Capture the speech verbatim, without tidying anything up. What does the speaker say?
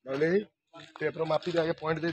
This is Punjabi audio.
बबले जी पेपर मापी के आगे पॉइंट दे